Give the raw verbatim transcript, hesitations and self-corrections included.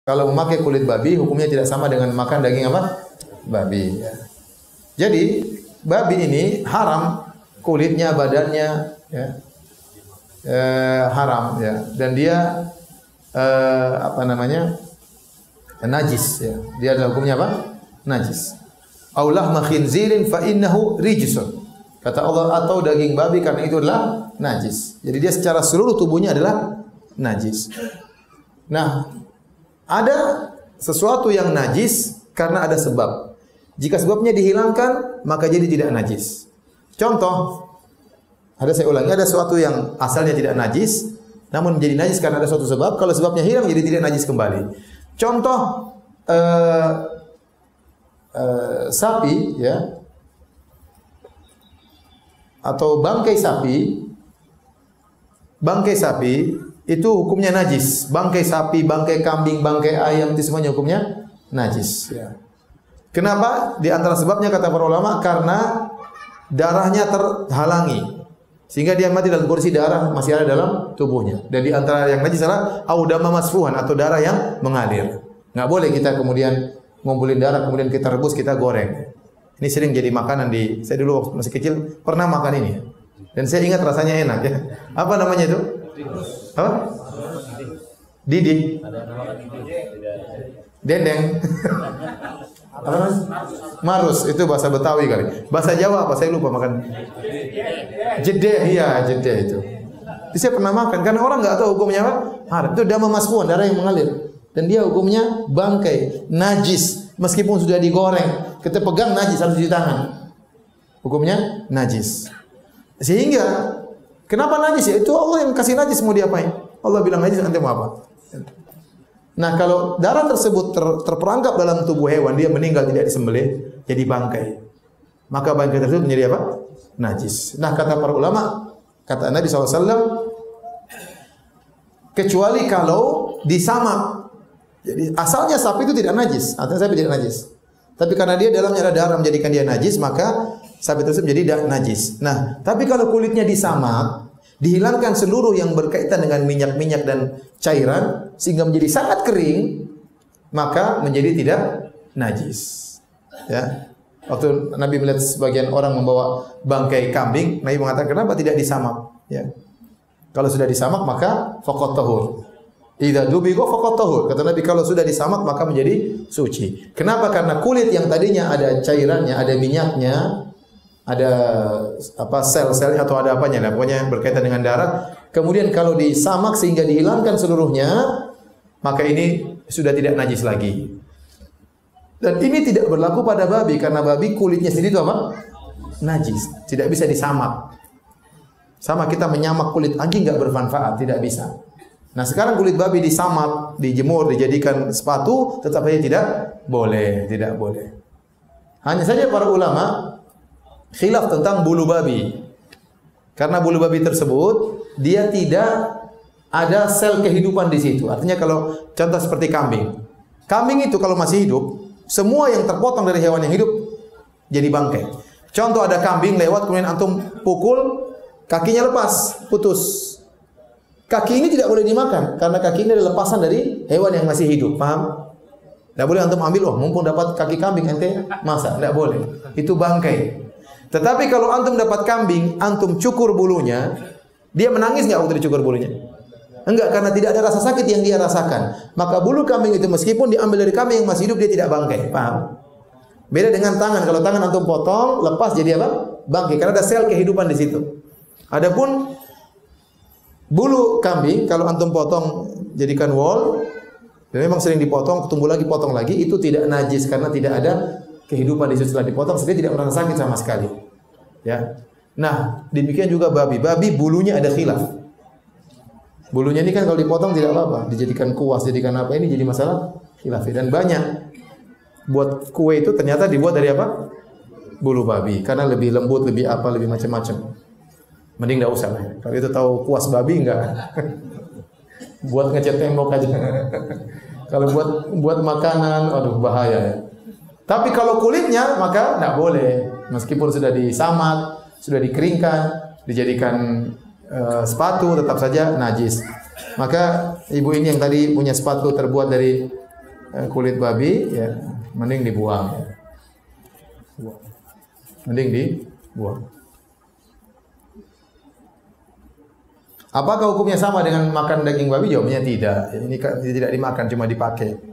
Kalau memakai kulit babi, hukumnya tidak sama dengan makan daging apa? Babi. Ya. Jadi babi ini haram kulitnya, badannya, ya, eh, haram, ya. Dan dia eh, apa namanya? Najis. Ya. Dia adalah hukumnya apa? Najis. Aulah makhinzirin fa innahu rijsun. Kata Allah, atau daging babi karena itu adalah najis. Jadi dia secara seluruh tubuhnya adalah najis. Nah, ada sesuatu yang najis karena ada sebab. Jika sebabnya dihilangkan, maka jadi tidak najis. Contoh, ada saya ulangi, ada sesuatu yang asalnya tidak najis, namun menjadi najis karena ada suatu sebab. Kalau sebabnya hilang, jadi tidak najis kembali. Contoh, uh, uh, sapi, ya, atau bangkai sapi, bangkai sapi itu hukumnya najis. Bangkai sapi, bangkai kambing, bangkai ayam itu semuanya hukumnya najis. Ya. Kenapa? Di antara sebabnya kata para ulama karena darahnya terhalangi sehingga dia mati dalam kondisi darah masih ada dalam tubuhnya. Dan di antara yang najis adalah audama masfuhan atau darah yang mengalir. Nggak boleh kita kemudian ngumpulin darah kemudian kita rebus kita goreng. Ini sering jadi makanan di saya dulu waktu masih kecil pernah makan ini dan saya ingat rasanya enak ya. Apa namanya itu? Apa? Didi. Dendeng. Apa mas? Marus itu bahasa Betawi kali. Bahasa Jawa apa? Saya lupa makan. Jedeh, iya jedeh itu. Itu saya pernah makan karena orang nggak tahu hukumnya apa. Haram. Itu dama masfuhan, darah yang mengalir. Dan dia hukumnya bangkai, najis. Meskipun sudah digoreng, kita pegang najis harus cuci tangan. Hukumnya najis. Sehingga kenapa najis ya? Itu Allah yang kasih najis mau diapain? Allah bilang najis nanti mau apa? Nah, kalau darah tersebut ter, terperangkap dalam tubuh hewan, dia meninggal tidak disembelih, jadi bangkai. Maka bangkai tersebut menjadi apa? Najis. Nah, kata para ulama, kata Nabi shallallahu alaihi wasallam, kecuali kalau disamak. Jadi asalnya sapi itu tidak najis, artinya sapi tidak najis. Tapi karena dia dalamnya ada darah menjadikan dia najis, maka sapi tersebut menjadi najis. Nah, tapi kalau kulitnya disamak, dihilangkan seluruh yang berkaitan dengan minyak-minyak dan cairan sehingga menjadi sangat kering, maka menjadi tidak najis. Ya. Waktu Nabi melihat sebagian orang membawa bangkai kambing, Nabi mengatakan kenapa tidak disamak? Ya. Kalau sudah disamak maka faqat tahur. Idza dubiqa faqat tahur. Kata Nabi kalau sudah disamak maka menjadi suci. Kenapa? Karena kulit yang tadinya ada cairannya, ada minyaknya, ada apa sel-selnya atau ada apanya lah, pokoknya berkaitan dengan darah. Kemudian kalau disamak sehingga dihilangkan seluruhnya, maka ini sudah tidak najis lagi. Dan ini tidak berlaku pada babi karena babi kulitnya sendiri itu apa? Najis, tidak bisa disamak. Sama kita menyamak kulit anjing nggak bermanfaat, tidak bisa. Nah sekarang kulit babi disamak, dijemur, dijadikan sepatu, tetap saja tidak boleh, tidak boleh. Hanya saja para ulama khilaf tentang bulu babi. Karena bulu babi tersebut dia tidak ada sel kehidupan di situ. Artinya kalau contoh seperti kambing. Kambing itu kalau masih hidup, semua yang terpotong dari hewan yang hidup jadi bangkai. Contoh ada kambing lewat kemudian antum pukul, kakinya lepas, putus. Kaki ini tidak boleh dimakan karena kaki ini adalah lepasan dari hewan yang masih hidup. Paham? Tidak boleh antum ambil, oh mumpung dapat kaki kambing ente masak, tidak boleh. Itu bangkai. Tetapi kalau antum dapat kambing, antum cukur bulunya, dia menangis nggak waktu dicukur bulunya? Enggak, karena tidak ada rasa sakit yang dia rasakan. Maka bulu kambing itu meskipun diambil dari kambing yang masih hidup, dia tidak bangkai. Paham? Beda dengan tangan. Kalau tangan antum potong, lepas jadi apa? Bangkai. Karena ada sel kehidupan di situ. Adapun bulu kambing, kalau antum potong jadikan wol, dan memang sering dipotong, tumbuh lagi, potong lagi, itu tidak najis karena tidak ada kehidupan di situ setelah dipotong, sehingga tidak merasa sakit sama sekali. Ya. Nah, demikian juga babi. Babi bulunya ada khilaf. Bulunya ini kan kalau dipotong tidak apa-apa, dijadikan kuas, jadikan apa, ini jadi masalah khilaf. Dan banyak buat kue itu ternyata dibuat dari apa? Bulu babi, karena lebih lembut, lebih apa, lebih macam-macam. Mending enggak usah lah. Kalau itu tahu kuas babi enggak. Buat ngecat tembok aja. Kalau buat buat makanan, aduh bahaya ya. Tapi kalau kulitnya maka enggak boleh. Meskipun sudah disamak, sudah dikeringkan, dijadikan uh, sepatu tetap saja najis. Maka ibu ini yang tadi punya sepatu terbuat dari eh, kulit babi, ya mending dibuang. Ya. Mending dibuang. Apakah hukumnya sama dengan makan daging babi? Jawabnya tidak. Ini tidak dimakan, cuma dipakai.